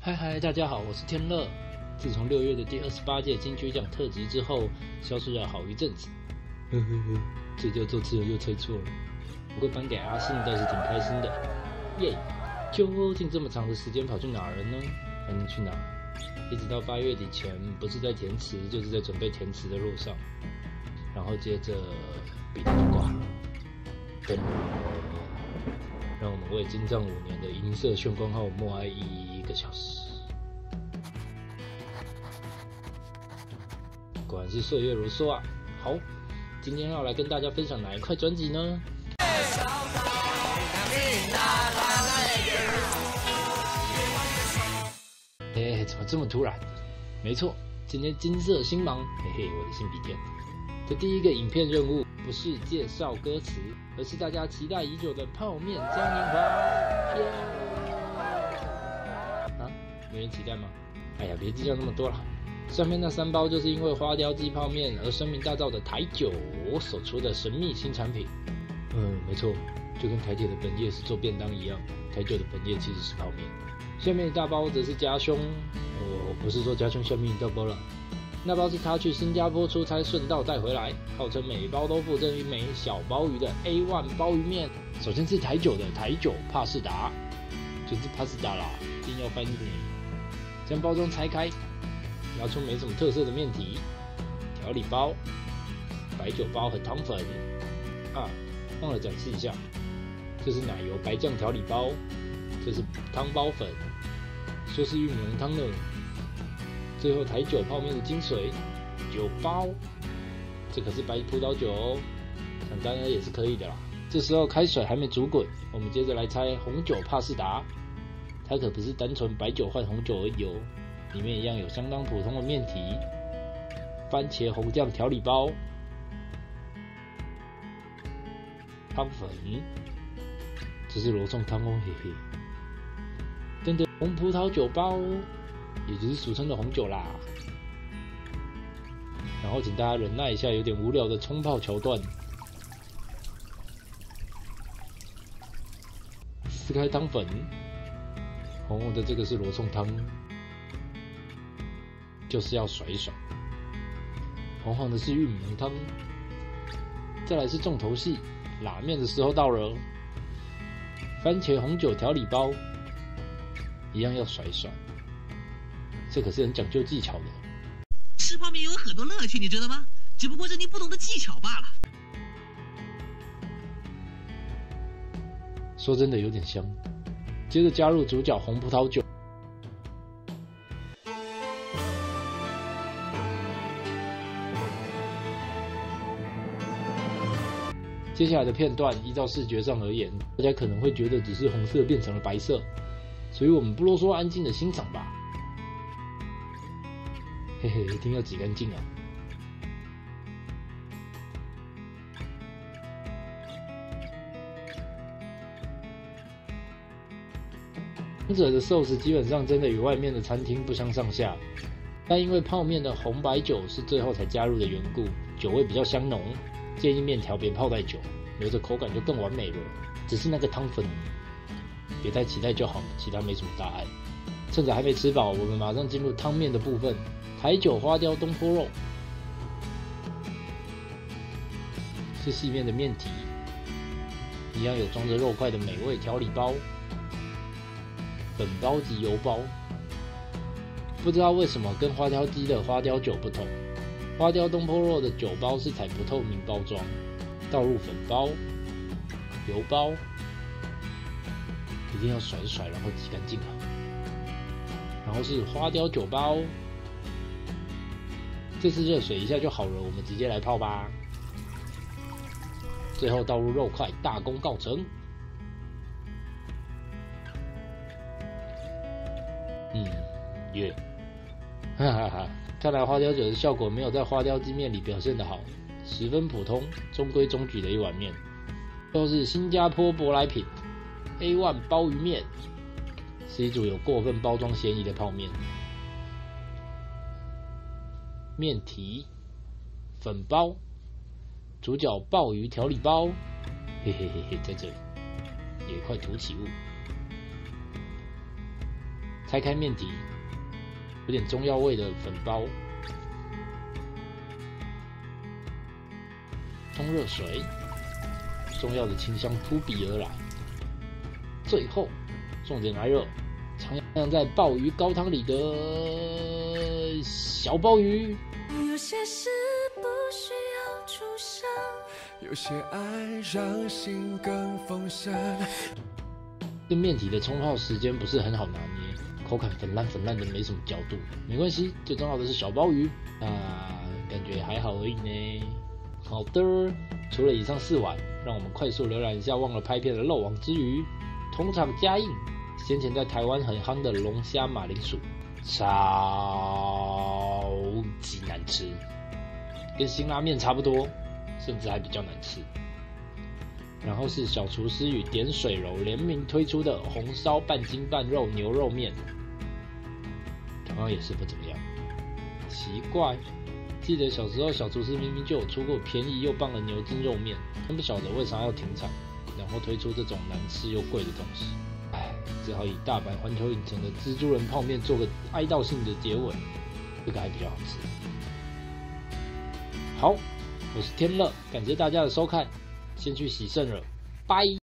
嗨嗨，大家好，我是天乐。自从6月的第28届金曲奖特辑之后，消失了好一阵子。这叫做次又猜错了。不过颁给阿信倒是挺开心的，耶！究竟这么长的时间跑去哪儿了呢？还能去哪？一直到8月底前，不是在填词，就是在准备填词的路上。然后接着笔就挂了，灯。让我们为金藏5年的银色炫光号默哀1个小时。果然是岁月如梭啊！好，今天要来跟大家分享哪一块专辑呢？怎么这么突然？没错，今天金色星芒，嘿嘿，我的新笔电。这第一个影片任务不是介绍歌词，而是大家期待已久的泡面嘉年华片啊！没人期待吗？哎呀，别计较那么多了。上面那3包就是因为花雕鸡泡面而声名大噪的台酒所出的神秘新产品。没错，就跟台铁的本业是做便当一样，台酒的本业其实是泡面。下面一大包则是家兄，我不是说家兄下面一大包了。那包是他去新加坡出差顺道带回来，号称每包都附赠一枚小鲍鱼的 A1 鲍鱼面。首先是台酒的台酒帕士达，就是帕士达啦，一定要翻译。将包装拆开，拿出没什么特色的面体、调理包、白酒包和汤粉。忘了展示一下，这是奶油白酱调理包，这是汤包粉，说是玉米浓汤呢。最后台酒泡面的精髓，酒包，这可是白葡萄酒哦，想当然也是可以的啦。这时候开水还没煮滚，我们接着来猜红酒帕士达，它可不是单纯白酒换红酒而已哦，里面一样有相当普通的面体，番茄红酱调理包，汤粉，这是罗宋汤哦，嘿嘿。等等，红葡萄酒包，也就是俗称的红酒啦。然后请大家忍耐一下有点无聊的冲泡桥段。撕开汤粉，红红的这个是罗宋汤，就是要甩一甩。黄黄的是玉米浓汤，再来是重头戏，拉面的时候到了。番茄红酒调理包，一样要甩一甩。这可是很讲究技巧的。 吃泡面有很多乐趣，你知道吗？只不过是你不懂的技巧罢了。 说真的有点香。接着加入主角红葡萄酒。接下来的片段，依照视觉上而言，大家可能会觉得只是红色变成了白色，所以我们不啰嗦，安静的欣赏吧。嘿嘿，一定要挤干净啊！王者的寿司基本上真的与外面的餐厅不相上下，但因为泡面的红白酒是最后才加入的缘故，酒味比较香浓，建议面条别泡太久，留着口感就更完美了。只是那个汤粉，别太期待就好了，其他没什么大碍。趁着还没吃饱，我们马上进入汤面的部分。台酒花雕东坡肉是细面的面体，一样有装着肉块的美味调理包、粉包及油包。不知道为什么跟花雕鸡的花雕酒不同，花雕东坡肉的酒包是采不透明包装，倒入粉包、油包，一定要甩一甩，然后挤干净啊。然后是花雕酒包。这次热水一下就好了，我们直接来泡吧。最后倒入肉块，大功告成。哈哈哈！看来花雕酒的效果没有在花雕鸡面里表现得好，十分普通，中规中矩的一碗面。都是新加坡舶来品 A1 鲍鱼面，是一组有过分包装嫌疑的泡面。面体、粉包、主角鲍鱼调理包，嘿嘿嘿嘿，在这里有一块凸起物。 拆开面体，有点中药味的粉包，冲热水，中药的清香扑鼻而来。最后，重点来了，徜徉在鲍鱼高汤里的小鲍鱼。 有些事不需要出声， 有些爱让心更丰盛。 这面体的冲泡时间不是很好拿捏，口感粉烂的，没什么嚼度。没关系，最重要的是小鲍鱼，感觉还好而已呢。好的，除了以上4碗，让我们快速浏览一下忘了拍片的漏网之鱼。同场加映，先前在台湾很夯的龙虾马铃薯，超级难吃，跟辛拉面差不多，甚至还比较难吃。然后是小厨师与点水柔联名推出的红烧半筋半肉牛肉面，同样也是不怎么样。奇怪，记得小时候小厨师明明就有出过便宜又棒的牛筋肉面，真不晓得为啥要停产，然后推出这种难吃又贵的东西。只好以大阪环球影城的蜘蛛人泡面做个哀悼性的结尾，这个还比较好吃。好，我是天乐，感谢大家的收看，先去洗肾了，拜。